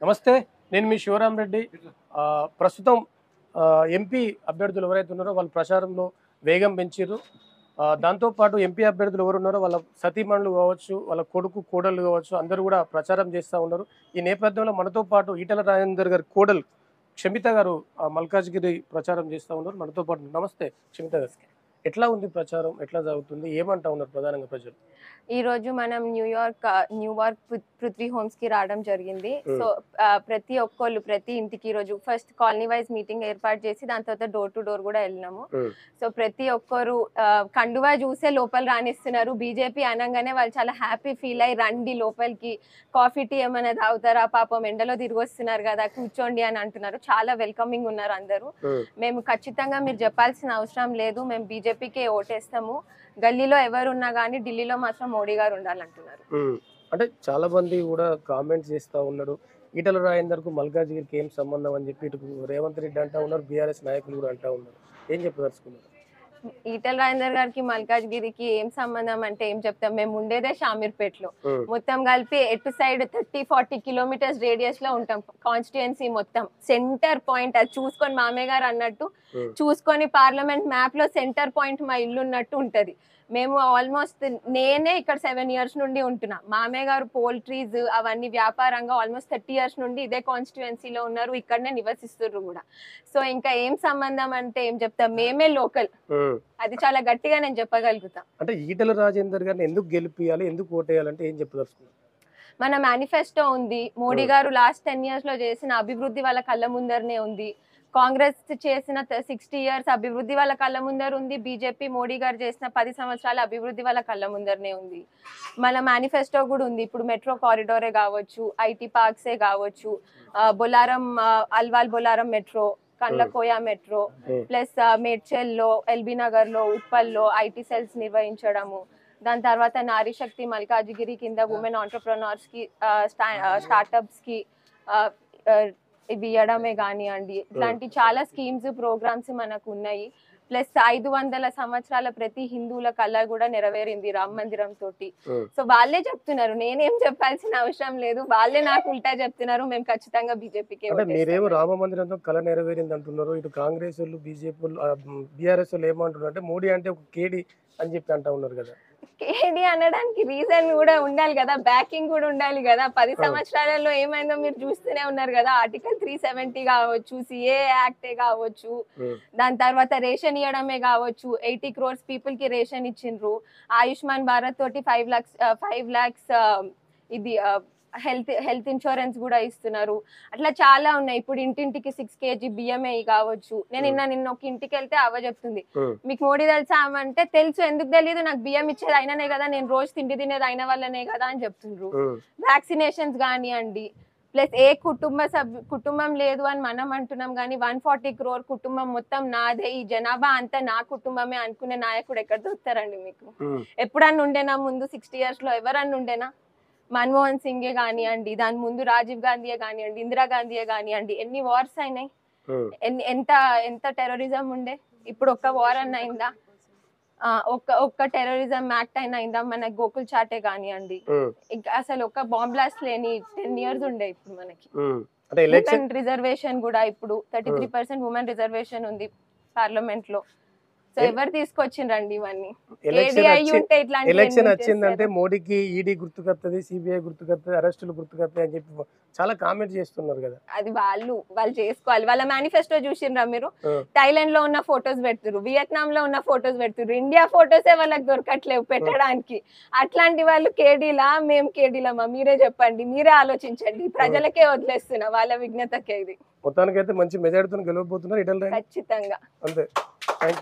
నమస్తే, నేను మీ శివరాం రెడ్డి. ప్రస్తుతం ఎంపీ అభ్యర్థులు ఎవరైతే ఉన్నారో వాళ్ళ ప్రచారంలో వేగం పెంచారు. దాంతోపాటు ఎంపీ అభ్యర్థులు ఎవరు ఉన్నారో వాళ్ళ సతీమణులు కావచ్చు, వాళ్ళ కొడుకు కోడళ్ళు కావచ్చు, అందరూ కూడా ప్రచారం చేస్తూ ఉన్నారు. ఈ నేపథ్యంలో మనతో పాటు ఈటల రాజేందర్ గారి కోడలు క్షమిత గారు మల్కాజ్గిరి ప్రచారం చేస్తూ ఉన్నారు. మనతో పాటు నమస్తే క్షమిత గారు, ఎట్లా ఉంది ప్రచారం, ఎట్లా జరుగుతుంది, ఏమంటా ఉన్నారు ప్రధానంగా ప్రజలు? ఈ రోజు మనం న్యూయార్క్ పృథ్వీ హోమ్స్ కి రావడం జరిగింది. సో ప్రతి ఒక్కళ్ళు ప్రతి ఇంటికి ఈ రోజు ఫస్ట్ కాలనీ వైజ్ మీటింగ్ ఏర్పాటు చేసి దాని తర్వాత డోర్ టు డోర్ కూడా వెళ్ళినాము. సో ప్రతి ఒక్కరు కండువా చూసే లోపల రానిస్తున్నారు. బీజేపీ అనగానే వాళ్ళు చాలా హ్యాపీ ఫీల్ అయ్యి రండి లోపలికి, కాఫీ టీ ఏమైనా తాగుతారా, పాపం ఎండలో తిరిగి వస్తున్నారు కదా కూర్చోండి అని అంటున్నారు. చాలా వెల్కమింగ్ ఉన్నారు అందరూ. మేము ఖచ్చితంగా మీరు చెప్పాల్సిన అవసరం లేదు, మేము బీజేపీకే ఓటేస్తాము, గల్లీలో ఎవరున్నా కానీ ఢిల్లీలో మాత్రం మోడీ గారు ఉండాలంటున్నారు. అంటే చాలా మంది కూడా కామెంట్స్ చేస్తూ ఉన్నారు, ఈటల రాజేందర్ కు మల్కాజ్గిరికి ఏం సంబంధం అని చెప్పి. ఇటు రేవంత్ రెడ్డి అంటా ఉన్నారు, బీఆర్ఎస్ నాయకులు కూడా అంటా ఉన్నారు. ఏం చెప్పదలుచుకున్నారు? ఈటల రాజేందర్ గారికి మల్కాజ్గిరికి ఏం సంబంధం అంటే ఏం చెప్తాం, మేము ఉండేదే షామీర్పేటలో. మొత్తం కలిపి ఎటు సైడ్ 30-40 కిలోమీటర్స్ రేడియస్ లో ఉంటాం. కాన్స్టిట్యుయెన్సీ మొత్తం సెంటర్ పాయింట్ అది చూసుకొని మామయ్య గారు అన్నట్టు చూసుకొని పార్లమెంట్ మ్యాప్ లో సెంటర్ పాయింట్ మా ఇల్లు ఉన్నట్టు ఉంటది. మేము ఆల్మోస్ట్ నేనే ఇక్కడ 7 years నుండి ఉంటున్నా. మామయ్య గారు పోల్ట్రీస్ అవన్నీ వ్యాపారంగా ఆల్మోస్ట్ 30 years నుండి ఇదే కాన్స్టిట్యుయెన్సీలో ఉన్నారు, ఇక్కడనే నివసిస్తున్నారు కూడా. సో ఇంకా ఏం సంబంధం అంటే ఏం చెప్తాం, మేమే లోకల్, అది చాలా గట్టిగా నేను చెప్పగలుగుతా. అంటే ఈటల రాజేందర్ గారిని ఎందుకు గెలిపియాలి, ఎందుకు ఓటేయాలంటే ఏం చెప్పదలుచుకున్నారు? మన మేనిఫెస్టో ఉంది, మోడీ గారు లాస్ట్ 10 years లో చేసిన అభివృద్ధి వాళ్ళ కళ్ళ ముందరనే ఉంది. కాంగ్రెస్ చేసిన 60 years అభివృద్ధి వాళ్ళ కళ్ళ ముందర ఉంది. బీజేపీ మోడీ గారు చేసిన 10 సంవత్సరాల అభివృద్ధి వాళ్ళ కళ్ళ ముందరనే ఉంది. మన మేనిఫెస్టో కూడా ఉంది. ఇప్పుడు మెట్రో కారిడారే కావచ్చు, ఐటీ పార్క్సే కావచ్చు, Bolarum Alwal Bolarum metro, Kandlakoya metro, plus మేడ్చల్లో, ఎల్బీ నగర్ లో, ఉప్పల్లో ఐటీ సెల్స్ నిర్వహించడము. దాని తర్వాత నారీ శక్తి మల్కాజ్గిరి కింద ఉమెన్ ఆంటర్ప్రెనర్స్ కి స్టార్ట్అప్స్ కి ఇవి ఇవ్వడమే కానివ్వండి, ఇట్లాంటి చాలా స్కీమ్స్ ప్రోగ్రామ్స్ మనకు ఉన్నాయి. ప్లస్ 500 సంవత్సరాల ప్రతి హిందువుల కళ కూడా నెరవేరింది రామ మందిరం తోటి. సో వాళ్ళే చెప్తున్నారు, నేనేం చెప్పాల్సిన అవసరం లేదు, వాళ్ళే నాకు ఉల్టా చెప్తున్నారు, మేము ఖచ్చితంగా బీజేపీకి. మీరేమో రామ మందిరంతో కళ నెరవేరింది అంటున్నారు, ఇటు కాంగ్రెస్ వాళ్ళు, బీజేపీ బీఆర్ఎస్ వాళ్ళు ఏమంటున్నారు అంటే మోడీ అంటే ఒక కేడి అని చెప్పి అంటా ఉన్నారు కదా. కేడి అనడానికి రీజన్ కూడా ఉండాలి కదా, బ్యాకింగ్ కూడా ఉండాలి కదా. 10 సంవత్సరాలలో ఏమైందో మీరు చూస్తూనే ఉన్నారు కదా. ఆర్టికల్ 370 కావచ్చు, సిఏ యాక్టే కావచ్చు, దాని తర్వాత రేషన్ ఇవ్వడమే కావచ్చు. 80 crores పీపుల్ కి రేషన్ ఇచ్చిండ్రు. ఆయుష్మాన్ భారత్ తోటి 5 lakhs ఇది హెల్త్ ఇన్సూరెన్స్ కూడా ఇస్తున్నారు. అట్లా చాలా ఉన్నాయి. ఇప్పుడు ఇంటింటికి 6 kg బియ్యమే కావచ్చు. నేను నిన్న ఒక ఇంటికి వెళ్తే అవ్వ చెప్తుంది, మీకు మోడీ తెలుసా అంటే, తెలుసు, ఎందుకు తెలియదు, నాకు బియ్యం ఇచ్చేది అయిననే కదా, నేను రోజు తిండి తినేది అయిన వల్లనే కదా అని చెప్తుండ్రు. వ్యాక్సినేషన్స్ కానివ్వండి, ప్లస్ ఏ కుటుంబం లేదు అని మనం అంటున్నాం కానీ 140 crore కుటుంబం మొత్తం నాదే, ఈ జనాభా అంతా నా కుటుంబమే అనుకునే నాయకుడు ఎక్కడ దొరుకుతారండి మీకు? ఎప్పుడన్నా ఉండేనా ముందు 60 years లో? ఎవరన్నా ఉండేనా? మన్మోహన్ సింగే కానివ్వండి, దాని ముందు రాజీవ్ గాంధీయే కానివ్వండి, ఇందిరా గాంధీయే కానివ్వండి, ఎన్ని వార్స్ అయినాయి, ఎంత టెర్రరిజం ఉండే. ఇప్పుడు ఒక్క వార్ అన్న అయిందా? ఒక్క టెర్రరిజం యాక్ట్ అయినా అయిందా? మన గోకుల్ చాటే కానివ్వండి, అసలు ఒక బాంబ్ బ్లాస్ట్ లేని 10 years ఉండే. ఇప్పుడు మనకి ఉమెన్ రిజర్వేషన్ కూడా, ఇప్పుడు 33% ఉమెన్ రిజర్వేషన్ ఉంది పార్లమెంట్ లో. సో ఎవరు తీసుకొచ్చిండ్రండి ఇవన్నీ? ఎలక్షన్ వచ్చిందంటే మోడీకి ఈడీ గుర్తుకొస్తుంది, సిబిఐ గుర్తుకొస్తుంది, అరెస్టులు గుర్తుకొస్తాయి అని చెప్పి చాలా కామెంట్ చేస్తున్నారు కదా. అది వాళ్ళు చేసుకోవాలి. వాళ్ళ మేనిఫెస్టో చూసిండ్రా మీరు? థాయిలాండ్ లో ఉన్న ఫొటోస్ పెడుతున్నారు, వియత్నాం లో ఉన్న ఫొటోస్ పెడుతున్నారు, ఇండియా ఫొటోసే వాళ్ళకి దొరకట్లేవు పెట్టడానికి. అట్లాంటి వాళ్ళు కేడీలా, మేము కేడీలమా? మీరే చెప్పండి, మీరే ఆలోచించండి. ప్రజలకే వదిలేస్తున్నా, వాళ్ళ విజ్ఞతకే. ఇది మొత్తానికైతే మంచి మెజారిటీతో గెలవబోతున్నారు ఈటల రాజేందర్ ఖచ్చితంగా. అంతే.